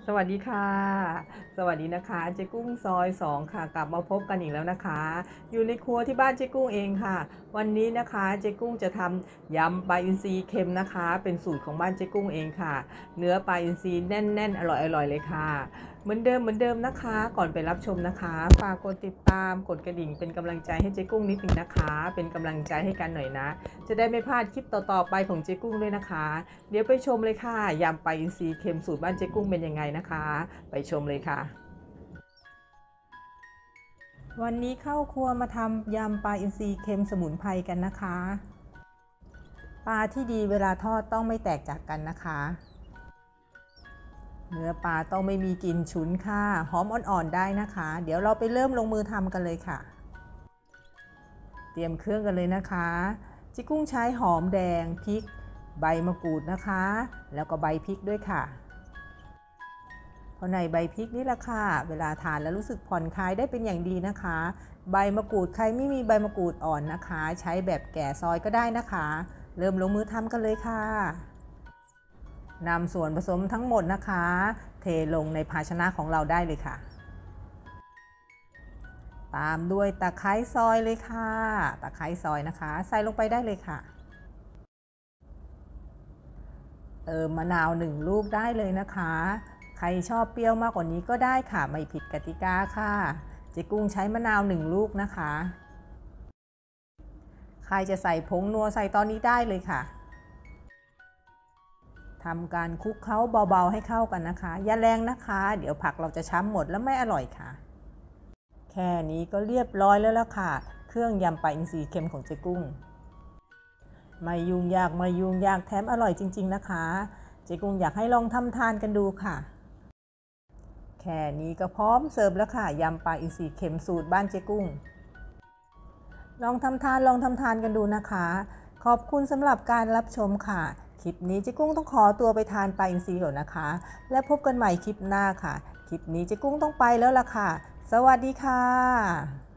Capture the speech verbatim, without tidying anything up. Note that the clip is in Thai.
สวัสดีค่ะสวัสดีนะคะเจ๊กุ้งซอยสองค่ะกลับมาพบกันอีกแล้วนะคะอยู่ในครัวที่บ้านเจ๊กุ้งเองค่ะวันนี้นะคะเจ๊กุ้งจะทำยำปลาอินทรีเค็มนะคะเป็นสูตรของบ้านเจ๊กุ้งเองค่ะเนื้อปลาอินทรีแน่นๆอร่อยๆเลยค่ะเหมือนเดิมเหมือนเดิมนะคะก่อนไปรับชมนะคะฝากกดติดตามกดกระดิ่งเป็นกำลังใจให้เจ๊กุ้งนิดนึงนะคะเป็นกำลังใจให้กันหน่อยนะจะได้ไม่พลาดคลิปต่อๆไปของเจ๊กุ้งด้วยนะคะเดี๋ยวไปชมเลยค่ะยำปลาอินทรีเค็มสูตรบ้านเจ๊กุ้งเป็นยังไงนะคะไปชมเลยค่ะวันนี้เข้าครัวมาทำยำปลาอินทรีเค็มสมุนไพรกันนะคะปลาที่ดีเวลาทอดต้องไม่แตกจากกันนะคะเนื้อปลาต้องไม่มีกลิ่นฉุนค่ะหอมอ่อนๆได้นะคะเดี๋ยวเราไปเริ่มลงมือทำกันเลยค่ะเตรียมเครื่องกันเลยนะคะจิกุ้งใช้หอมแดงพริกใบมะกรูดนะคะแล้วก็ใบพริกด้วยค่ะเพราะในใบพริกนี่แหละค่ะเวลาทานแล้วรู้สึกผ่อนคลายได้เป็นอย่างดีนะคะใบมะกรูดใครไม่มีใบมะกรูดอ่อนนะคะใช้แบบแก่ซอยก็ได้นะคะเริ่มลงมือทำกันเลยค่ะนำส่วนผสมทั้งหมดนะคะเทลงในภาชนะของเราได้เลยค่ะตามด้วยตะไคร้ซอยเลยค่ะตะไคร้ซอยนะคะใส่ลงไปได้เลยค่ะเติมมะนาวหนึ่งลูกได้เลยนะคะใครชอบเปรี้ยวมากกว่านี้ก็ได้ค่ะไม่ผิดกติกาค่ะเจ๊กุ้งใช้มะนาวหนึ่งลูกนะคะใครจะใส่ผงนัวใส่ตอนนี้ได้เลยค่ะทำการคลุกเคล้าเบาๆให้เข้ากันนะคะอย่าแรงนะคะเดี๋ยวผักเราจะช้ำหมดแล้วไม่อร่อยค่ะแค่นี้ก็เรียบร้อยแล้วล่ะค่ะเครื่องยำปลาอินทรีเค็มของเจ๊กุ้งไม่ยุ่งยากไม่ยุ่งยากแถมอร่อยจริงๆนะคะเจ๊กุ้งอยากให้ลองทำทานกันดูค่ะแค่นี้ก็พร้อมเสิร์ฟแล้วค่ะยำปลาอินทรีเค็มสูตรบ้านเจ๊กุ้งลองทำทานลองทำทานกันดูนะคะขอบคุณสำหรับการรับชมค่ะคลิปนี้เจ๊กุ้งต้องขอตัวไปทานปลาอินทรีก่อนนะคะแล้วพบกันใหม่คลิปหน้าค่ะคลิปนี้เจ๊กุ้งต้องไปแล้วล่ะค่ะสวัสดีค่ะ